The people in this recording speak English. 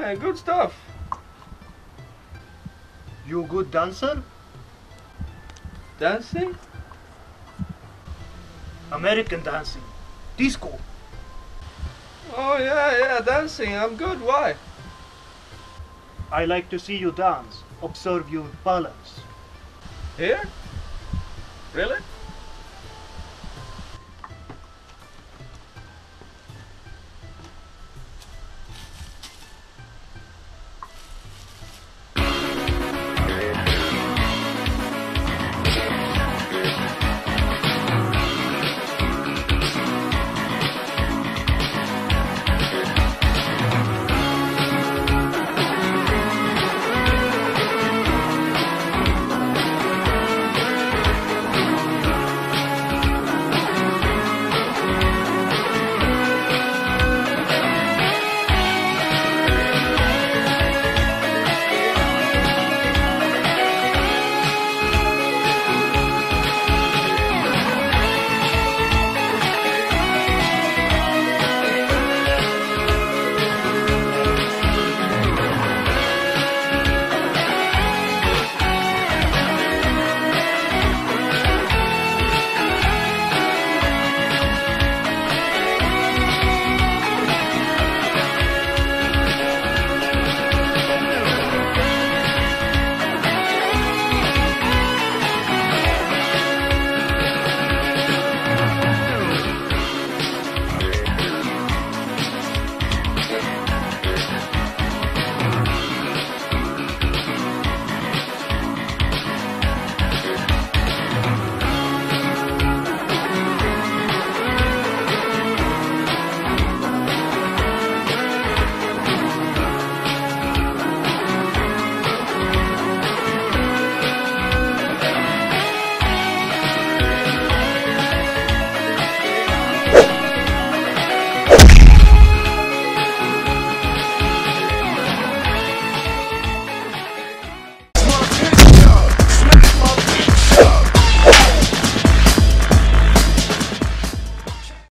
Yeah, good stuff. You good dancer? Dancing? American dancing. Disco. Oh yeah, dancing. I'm good. Why? I like to see you dance. Observe your balance. Here? Really?